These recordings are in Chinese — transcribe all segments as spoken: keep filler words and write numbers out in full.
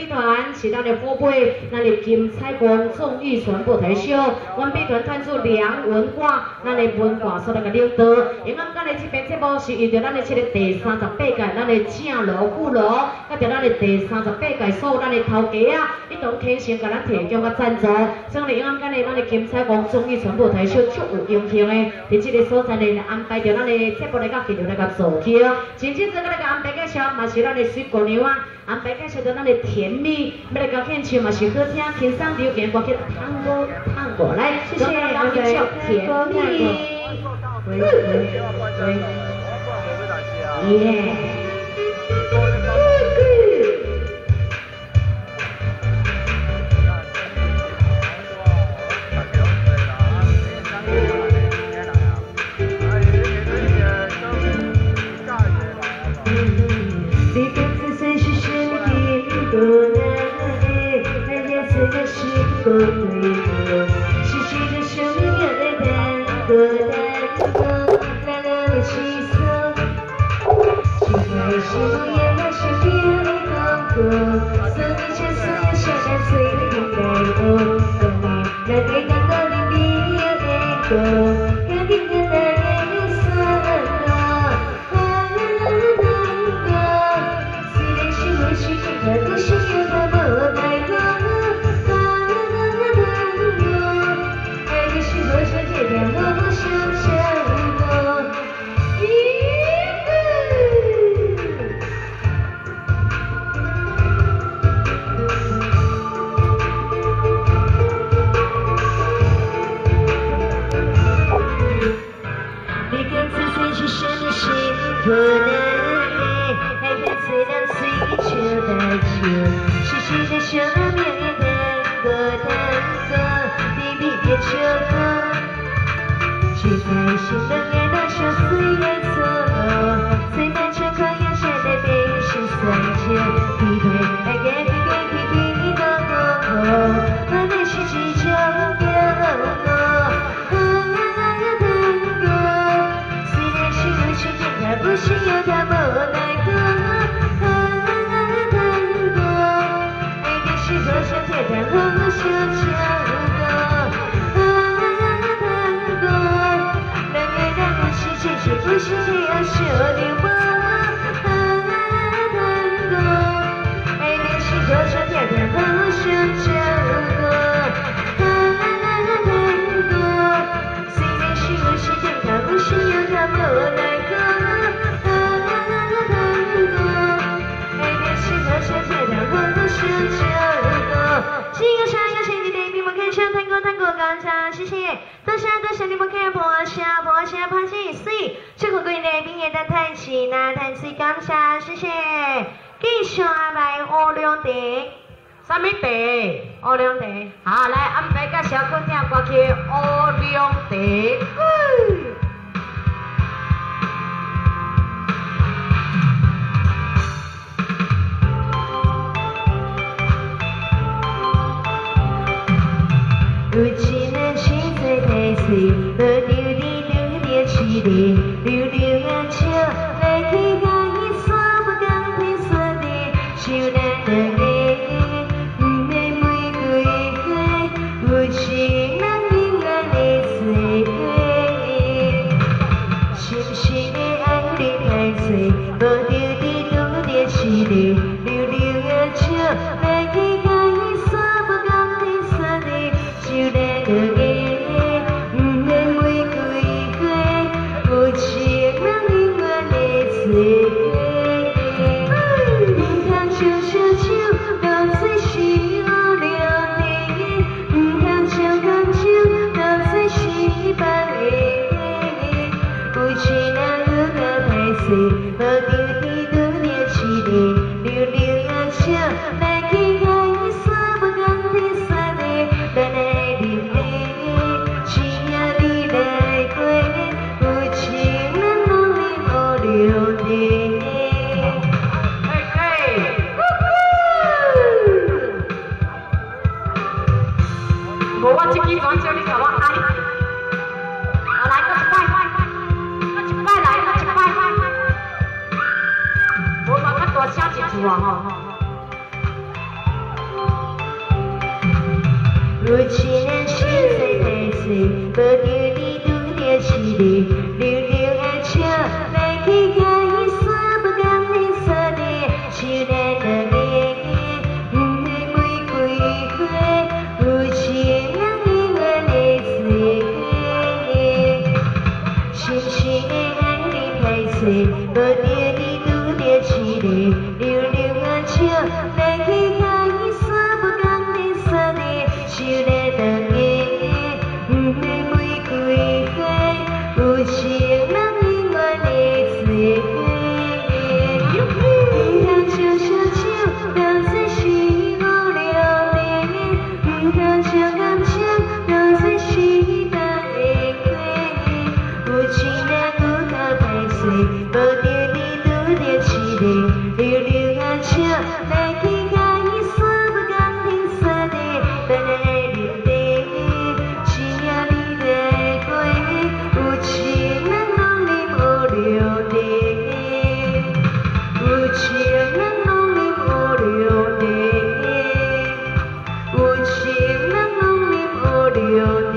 美团是咱的虎背，咱的金彩光综艺全部提升。阮美团探出良文化，咱的文化所在个领导。因咱今日这边节目是遇到咱的这个第三十八届，咱的正路副路，甲着咱的第三十八届所有咱的头家啊，一同倾心甲咱提供个赞助。所以因咱今日咱的金彩光综艺全部提升，足有荣幸的，伫这个所在呢安排着咱的节目来甲继续来甲做起。真正这个来甲安排介绍，嘛是咱的水姑娘啊，安排介绍着咱的甜蜜，要来甲献唱嘛是好听，轻松流行歌曲，唱歌唱过来，谢谢大家甜蜜。喂喂喂，耶！你的紫色是什么的多难？那颜色的是否对的？是谁的生命有点难过难过？难了的气色，奇怪是不也那是别人痛过？所以这所有小单随的带过，等你那给感到的别人过。可能还在虽然随着的球，是谁在生命的难过难过？你比别求过，谁在心的面那手虽然错，虽然成功也显得被是算计，匹配爱给你给你给你的过，那你是只求过。不需要他无奈过，爱的是多少天但我想唱过，两个人不是只是不是这样说的话，爱的是多少天但我想唱过，虽然是我是真的不需要他无奈。是一个山一个水的对比，我看上tango tango刚唱，谢谢，多谢多谢你们看破下破下拍戏水，最后贵的毕业的太起那太起刚下，谢谢，继续来乌龙茶，什么茶？乌龙茶，好来安排个小姑娘过去乌龙茶。有情人情在太岁，无丢的丢的起的，溜溜啊笑，来去看伊所不讲天说的，想难得的，不免玫瑰花，有情人永远的最贵，深深的爱的太岁，无丢的丢的起的，溜溜啊笑，来去看伊所不讲天说的。就那个个，不免玫瑰花，有情人永远的最贵。不通笑笑笑，到最是乌龙茶；不通笑讲笑，到最是白的。有情人永远太岁，无丢的丢的起的，溜溜啊笑，来去看伊所不讲天说的，但来。我这支专辑你甲我爱，我来个一摆，我一摆来，我一摆，无我较大声一句啊吼。 有情人心碎地碎，无着你拄着凄厉，溜溜的笑来去甲伊说，不甘你说的，手在两个，不会玫瑰花，有情人永远的水花，深深的爱你太碎，无着你拄着凄厉，溜溜的笑来去甲伊说，不甘你说的，手在两个。有情人永远的最花，不通笑笑笑，当作是无聊的；不通笑感情，当作是等的过。有情人骨头太碎，无着你拄着凄厉，溜溜啊笑来去甲伊说，不甘听说的，等来留地，只要你来过。有情人拢啉乌溜茶，有情人拢啉乌溜茶，有情人拢啉乌溜茶。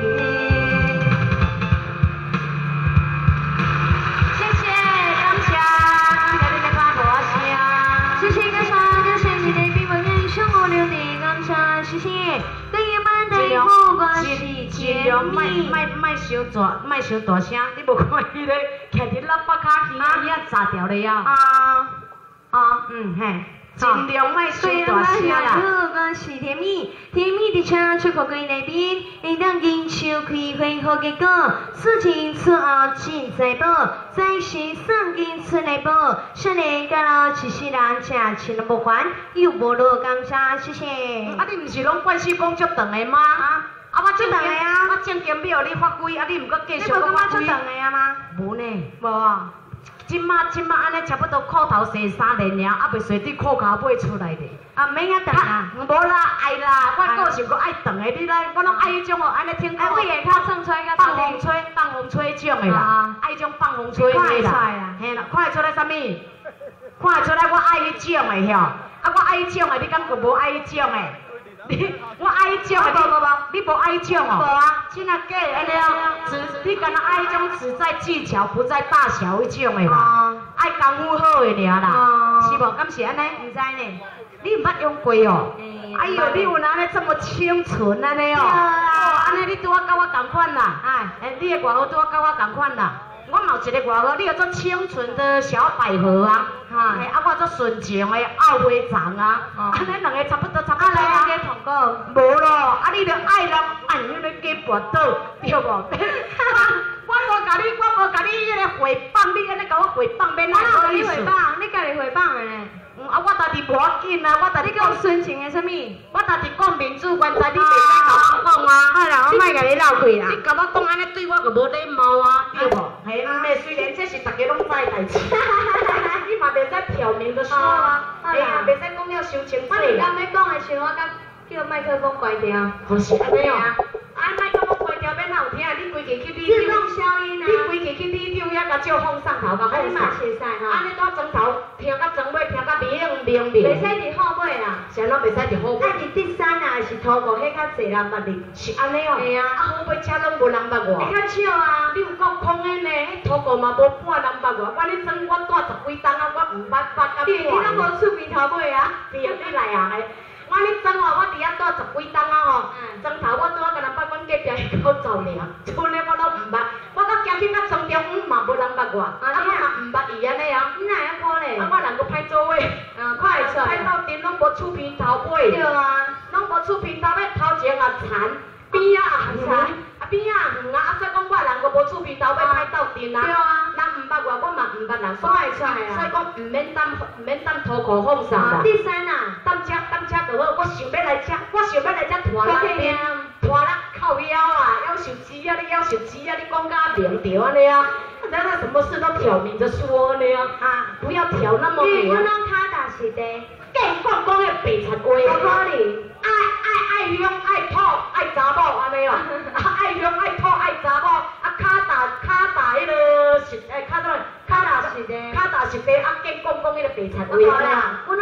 谢谢，感谢，感谢你的大大声，谢谢感谢感谢你的比我人生乌溜茶，感谢谢谢。尽量尽尽量卖卖卖小大卖小大声，你无看伊咧徛伫喇叭卡耳啊耳炸掉了呀？啊啊嗯嘿，尽量卖小大声啦。我是甜蜜，甜蜜的唱出口柜内边，会当迎秋开花好结果，事情出后尽在保，在时送金出来保，少年家老七世人吃钱都无还，又无落感谢，谢谢。啊，你毋是拢惯势讲足长的吗？啊，啊我正长的啊，我正经要你发规，啊你毋阁继续搁发规。你无感觉足长的啊吗？无呢，无啊。即马即马安尼差不多裤头洗三年了，还袂随对裤脚买出来的。啊，免遐长啊，无啦，爱啦，我个性搁爱长的，你来，我拢爱迄种哦，安尼听讲。啊，为下头送出来个放风吹，放风吹种的啦，爱种放风吹的啦。嘿啦，看会出来啥物？看会出来我爱迄种的遐，啊，我爱迄种的，你敢个无爱迄种的？你我爱迄种的，无无无，你无爱迄种哦？无啊，真啊假的安尼啊？只你敢若爱迄种只在技巧不在大小迄种的啦，爱功夫好的尔啦，是无？敢是安尼？毋知呢，你毋捌用过哦？哎呦，你有哪尼这么清纯安尼哦？哦，安尼你拄啊甲我同款啦，哎，你的外号拄啊甲我同款啦。我嘛有一个外号，你叫做清纯的小百合啊，哈，啊我做纯情的奥花长啊，安尼两个差不多差不多啊。加同个？无咯，啊你着爱人按迄个加跋倒，对无？我无甲你，我无甲你迄个回放，你安尼甲我回放，免哪个意思？你回放，你家己回放的呢？嗯，啊，我家己无要紧啊，我家己讲纯情的什么？我家己讲民主原则，你袂使甲我讲啊。好啦，我莫甲你闹气啦。你甲我讲安尼对我就无礼貌啊，对无？嘿，毋诶，虽然这是大家拢知的代志，你嘛袂使挑明着说啊。哎呀，袂使讲了伤清楚。我你刚要讲的时候，我甲叫麦克风关掉。好是安尼哦。啊，麦克风关掉，要哪有听？你规气去你。自动消音啊。你规气去你场遐甲照放上头，甲放上。啊，你嘛袂使吼。安尼拄装头，听甲装尾，听甲明明明。袂使伫后尾啦。啥拢袂使伫后尾。啊，伫第三啊，是头五，迄较侪人捌你。是安尼哦。系啊。啊，后尾车拢无人捌我。会较少啊。你有够空的呢？迄头五嘛无半人捌我。我你装我带十几担啊，我毋捌捌甲半。你你拢无出面头尾啊？对啊，你来啊个。我你装哦，我伫遐带十几担啊吼，装头我拄啊甲人捌阮隔壁迄口走尔，剩的我拢毋捌。我到行去到庄中，嗯嘛无人捌我，啊我嘛毋捌伊安尼啊。你哪会可咧？啊我人阁歹座位，啊看会出来。歹斗阵拢无厝边头尾。对啊，拢无厝边头尾，头前也残，边啊也残，啊边啊远啊，啊所以讲我人阁无厝边头尾歹斗阵啊。对啊，人毋捌我，我嘛毋捌人，看会出来啊。所以讲毋免担毋免担脱裤放上啦。第三啊，担车担车就好，我想要来遮，我想要来遮拖人边，拖人靠腰啊，要求鸡啊，你要求鸡啊，你讲甲明着安尼啊。那那什么事都挑明着说呢啊，不要挑那么明。我拢卡达是的，计讲讲个白贼话。不可能。爱爱爱香爱土爱查某安尼哦，爱香爱土爱查某，啊卡达卡达迄个是诶卡达卡达是的，卡达是的，啊计讲讲迄个白贼话。啦，我拢无讲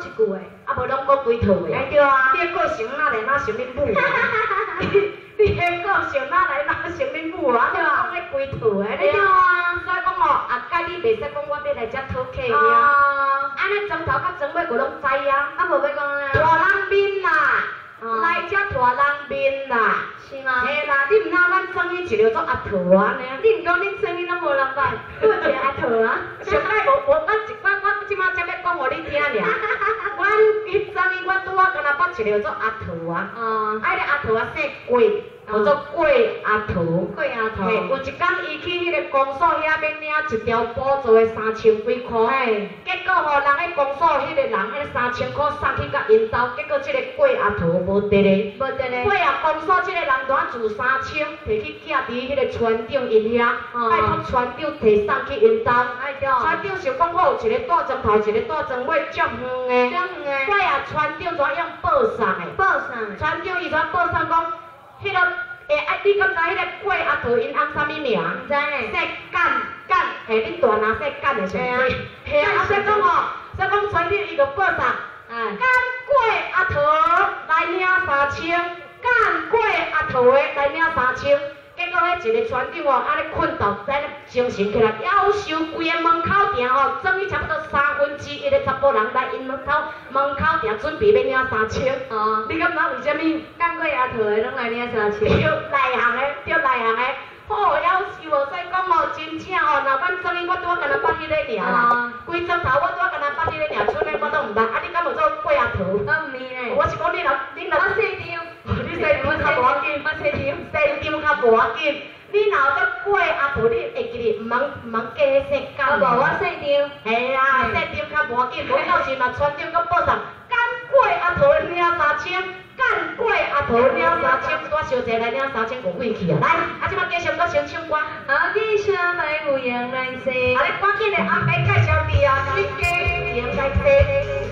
一句的， 啊无拢讲几套的。 哎对啊， 你个性哪来哪成恁母？你个性哪来哪成恁母啊？对啊，讲咧几套的， 对啊， 所以讲哦，啊，甲你袂使讲我要来遮讨客尔。 啊， 安尼从头到尾尾，我拢知啊。 啊无要讲咧， 大人面啦，来遮大人面啦。 是吗？ 嘿啦，你毋哪咱装伊一条做阿桃啊呢？ 你毋讲恁生意拢无人捌，我一个阿桃啊。 上摆无无，我一我我即马才要讲互你听尔。阮迄装伊我拄啊，敢若捌一条做阿桃啊。 哦， 啊，迄个阿桃啊姓桂，叫做桂阿桃。 贵阿桃。 嘿，有一工伊去迄个公所遐要领一条布做的三千几箍。 嘿。 结果吼，人迄公所迄个人迄三千箍送去甲因兜，结果即个桂阿桃无得咧。 无得咧。 桂啊，公所即个人单自三千，摕去寄伫迄个村长因遐，拜托村长摕送去因兜。 哎对。 村长想讲好，一个大庄头，一个大庄尾，足远的。 足远的。 桂啊，村长怎样报送的？ 报送。 村长伊怎报送讲，迄个诶，哎，你敢知迄个桂阿桃因翁啥物名？ 毋知呢。 姓简简，嘿，恁大人姓简的是毋是？嘿啊，所以讲吼，所以讲村长伊就报送， 哎， 简桂阿桃来领三千。干过阿桃的来领三千，结果迄一个村长哦，安尼困到在咧精神起来，夭寿规个门口埕哦，总伊差不多三分之一个查甫人来因门口门口埕准备要领三千。哦，你敢知为虾米？ 干过阿桃的拢来领三千。 对，内行的，对内行的。好夭寿哦，所以讲哦，真正哦，若阮总伊我拄啊干那捌迄个尔啦，规庄头我拄啊干那捌迄个尔，村的我都毋捌，啊你敢有做过阿桃？ 我毋是呢。 我是讲你若你若。 我姓张。 你姓张较无要紧，我姓张，姓张较无要紧。你若有做过阿桃，你会记哩，毋通毋通加迄姓简。 啊无，我姓张。 嘿啦，姓张较无要紧，无到时若村长搁报上，干过阿桃领三千，干过阿桃领三千，我小姐来领三千五几去啊！来，啊即摆继续搁先唱歌。 好记下来有样来说。 啊，你赶紧的，阿伯介绍你啊，你加样来说。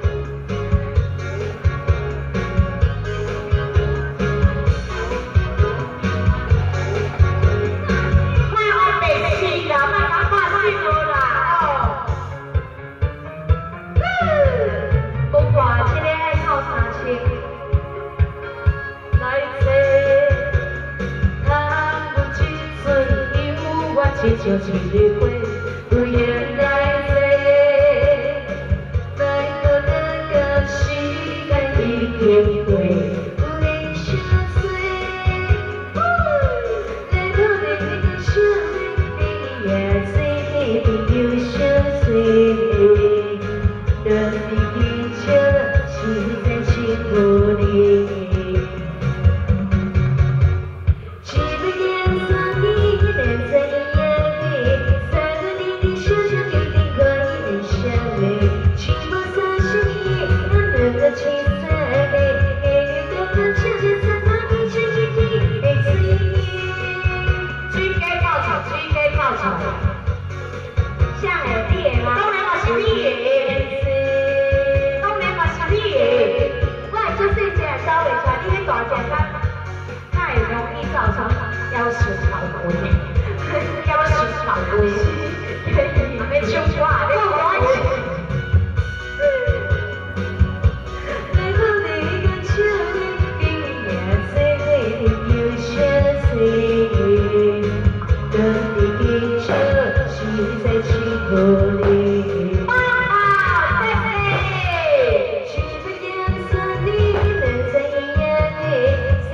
亲像一日花，有缘来做，奈何那个时间已经过，有人相随，来到那个相随，也最朋友相随，人的一切是在幸福里。要求超贵，要求超贵，还没唱歌，你讲我。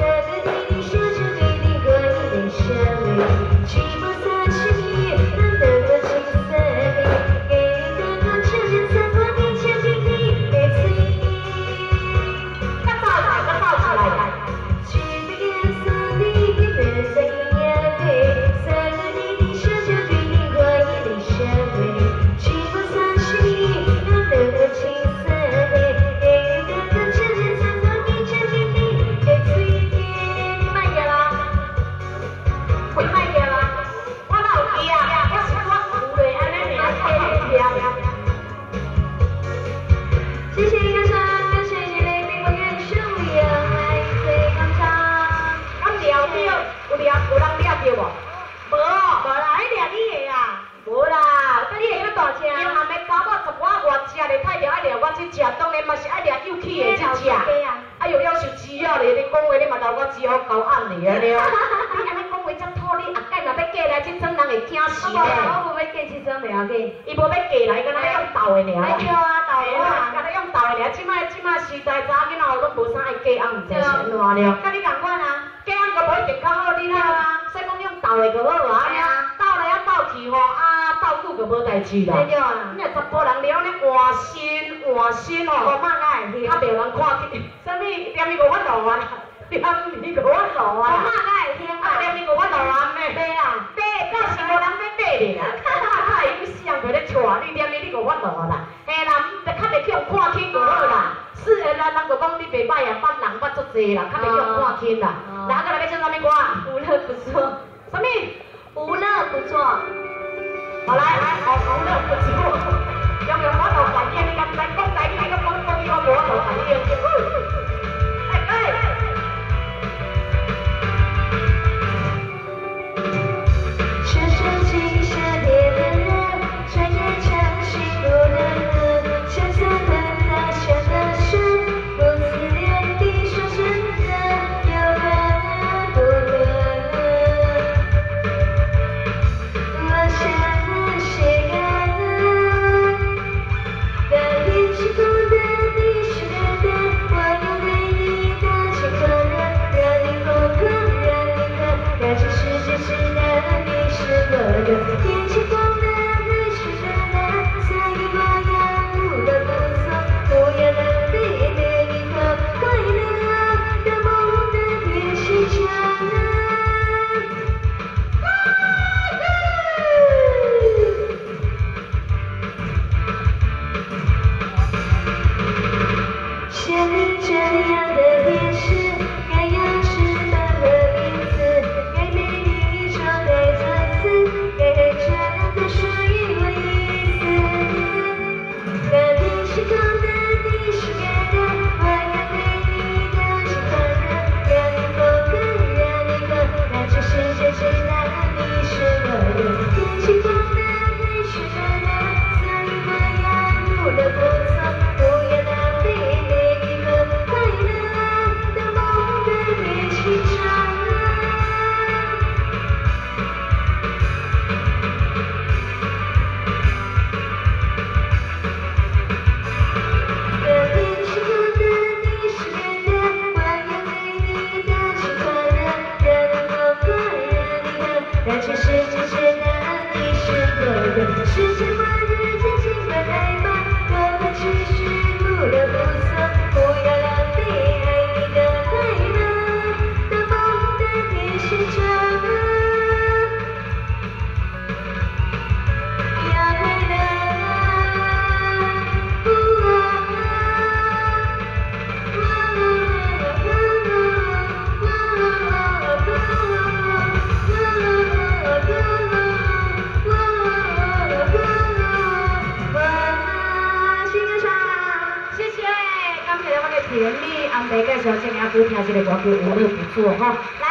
情不在心里，难得。 起的这只。哎呦，要求只要咧，你讲话你嘛当我只好搞暗你啊了。你安尼讲话遮土，你后盖若要嫁来，即阵人会惊死咧。 我无要嫁即阵袂要紧， 伊无要嫁来，敢若要用斗的尔。 对啊，斗的啊， 敢若用斗的尔。即摆即摆时代查囡仔拢无啥爱嫁暗，毋知是安怎了。 甲你共款啊， 嫁暗个无一定较好，你啦。所以讲用斗的就好啊，斗来啊斗去吼，啊斗久就无代志啦。 对啊， 你若查甫人了咧换心换心吼， 我妈爱听， 较袂有人看见。啥物连伊个我路啊？连伊个我路啊？ 我妈爱听啊， 连伊个我路啊咩？ 对啊， 对，到时无人要买咧啦。太有想过咧带你连伊你个我路啦。嘿啦，较袂去用看轻就好啦。是诶啦，人就讲你袂歹啊，捌人捌足济啦，较袂去用看轻啦。然后再来要唱啥物歌？ 无乐不作， 啥物？ 无乐不作。 好来来，好无乐不作。用用我路反应，你敢知讲台语，你讲讲讲语，我无我路反应。哎哎。 深深情深别的人，转眼成心不能得，相思很大，想得深，不自恋地说真的，有缘不得。我想那些人，在天气中的你是真的，我有对你的情可人，让你疯狂，让你看，感情是真是难，你是我的天气中的你是真的，像一个样无的不错，不要浪费每一刻快乐的梦的天气中。像你这样的天使，该有翅膀和名字，该被你装在这次，该认真的属于我一次。当天气中的你是该的，我要对你的情狂热，让你疯狂，让你狂，那就是真是那你是我的天气中的你是真的，所以我要无乐不作，不要浪费每一刻快乐的梦的天气中。当天气中的你是真的，我要对你的情狂热，让你疯狂，让你狂，让全世界知道你是我的。世界末日前请快来吧，我会持续不乐不作，不要浪费爱你的快乐的梦的天使中。要快乐，不谢谢，感谢我的甜蜜安排介绍，请阿姑听这个歌曲无乐不作哈。来。